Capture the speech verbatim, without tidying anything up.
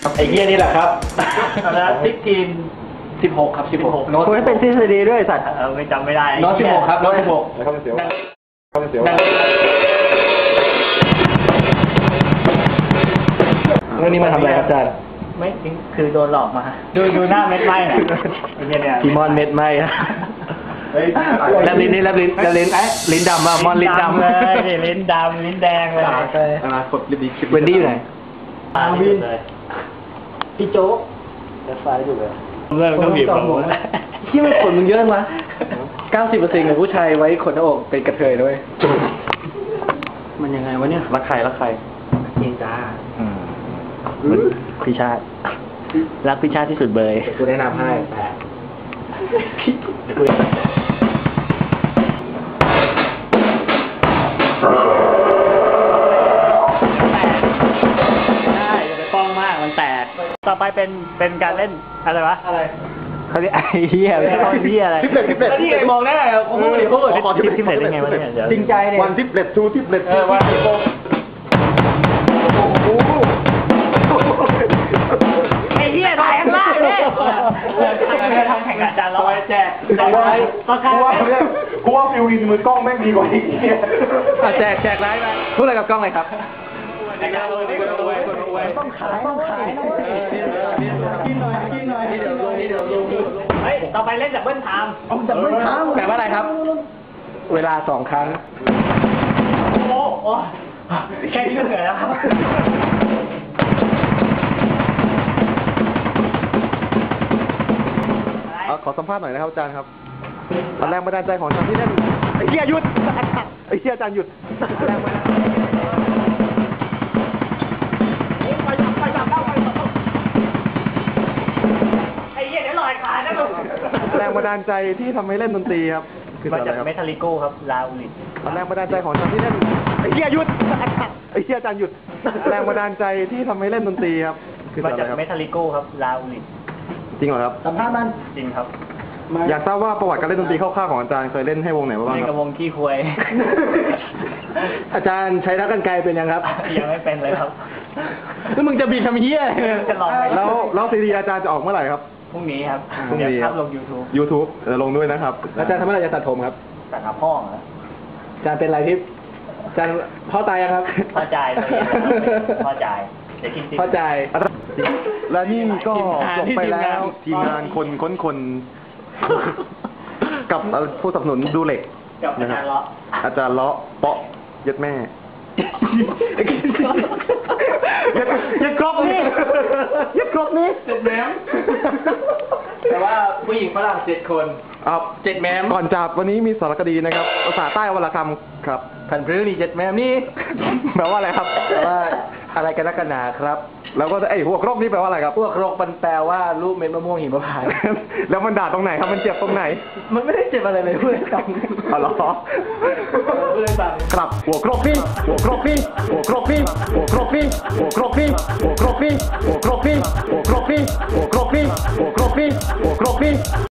ไอ้เหี้ยนี่แหละครับแล้วซิกทีนสิบหกครับสิบหกโน้ตไม่เป็นทฤษฎีด้วยสัตว์เออไม่จำไม่ได้โน้ตสิบหกครับโน้ตสิบหกแล้วเขาเป็นเสียวเขาเป็นเสียวเรื่องนี้มาทำอะไรครับอาจารย์ไม่คือโดนหลอกมาดูดูหน้าเม็ดไม้น่ะทีมอนเม็ดไม้แล้วลิ้นนี่แล้วลิ้นแล้วลิ้นลิ้นดำอ่ะมอนลิ้นดำเลยลิ้นดำลิ้นแดงเลยอนาคตลิ้นดีเวนดี้อยู่ไหนอาวินพี่โจ๊กแต่ไฟอยู่เลยเริ่มต้องบีบผมที่มันขนมึงเยอะมั้ยเก้าสิบเปอร์เซ็นต์ของผู้ชายไว้ขนหน้าอกเป็นกระเทยด้วยมันยังไงวะเนี่ยรักใครรักใครเองจ้าพี่ชาติรักพี่ชาติที่สุดเบยกูแนะนำให้แต่ได้อย่าไปป้องมากมันแตกต่อไปเป็นเป็นการเล่นอะไรวะอะไรเขาเรียกไอ้เหี้ยไอ้เหี้ยอะไรทิปเล็ตทิปเล็ตนี่มองได้ไงเขาพูดดิเขาพูดทิปทิปเล็ตได้ไงวะเนี่ยจริงใจเนี่ยวันทิปเล็ตทูทิปเล็ตเออวันทิปโไอ้เหี้ยแรงมากเลยทำแข่งกันจานเราไว้แจกแจกไว้ก็แค่กูว่าฟิวอินมือกล้องแม่งดีกว่าอีกเนี่ยแจกแจกไลฟ์ไปพูดอะไรกับกล้องเลยครับต้องขายต้องขายกินหน่อยกินหน่อยกินหน่อยเดี๋ยวลงเฮ้ยต่อไปเล่นดับเบิลไทม์ดับเบิลไทม์แปลว่าอะไรครับเวลาสองครั้งโอ้โหแค่นี้ก็เหนื่อยแล้วครับขอสัมภาษณ์หน่อยนะครับอาจารย์ครับตอนแรกบันดาลใจของอาจารย์ที่เล่นไอ้เหี้ยหยุดไอ้เหี้ยอาจารย์หยุดแรงบันดาลไปจับไปจับได้ไปจับไอ้เหี้ยเดี๋ยวลอยขานะลูกแรงบันดาลใจที่ทำให้เล่นดนตรีครับคืออะไรครับเมทัลลิโก้ครับลาวินตอนแรกบันดาลใจของอาจารย์ที่เล่นไอ้เหี้ยหยุดไอ้เหี้ยอาจารย์หยุดแรงบันดาลใจที่ทำให้เล่นดนตรีครับคืออะไรครับเมทัลลิโก้ครับลาวินจริงเหรอครับสัมภาษณ์มันจริงครับอยากทราบว่าประวัติการเล่นดนตรีคร่าวๆของอาจารย์เคยเล่นให้วงไหนบ้างครับเล่นกับวงขี้ควยอาจารย์ใช้นักกรรไกรเป็นยังครับยังไม่เป็นเลยครับแล้วมึงจะบีบทำเหี้ยจะลองไปแล้วแล้วซีดีอาจารย์จะออกเมื่อไหร่ครับพรุ่งนี้ครับพรุ่งนี้ครับลง YouTube YouTube จะลงด้วยนะครับอาจารย์ทำเมื่อไหร่จะตัดผมครับตัดกับพ่อเหรออาจารย์เป็นอะไรที่อาจารย์พ่อตายยังครับพ่อจ่ายพ่อจ่ายพ่อจ่ายและนี่ก็จบไปแล้วทีมงานคนค้นคนกับผู้สนับสนุนดูเหล็กนะครับอาจารย์เลาะเปาะยัดแม่ยัดครบนี่ยัดครบนี่เจ็ดแมมแต่ว่าผู้หญิงฝรั่งเจ็ดคนอ่าเจ็ดแมมก่อนจากวันนี้มีสารคดีนะครับภาษาใต้วรรณกรรมครับพันพรื้นี่เจ็ดแมมนี่แปลว่าอะไรครับแปลว่าอะไรกันนักกันหนาครับแล้วก็ไอ้พวกโรคนี่แปลว่าอะไรครับพวกโรคมันแปลว่ารูปเม็ดมะม่วงหิมพานต์แล้วมันด่าตรงไหนครับมันเจ็บตรงไหนมันไม่ได้เจ็บอะไรเลยเพื่อนกันอ๋อเหรอครับหัวโรคนี่หัวโรคนี่หัวโรคนี่หัวโรคนี่หัวโรคนี่หัวโรคนี่หัวโรคนี่หัวโรคนี่หัวโรคนี่หัวโรคนี่หัวโรคนี่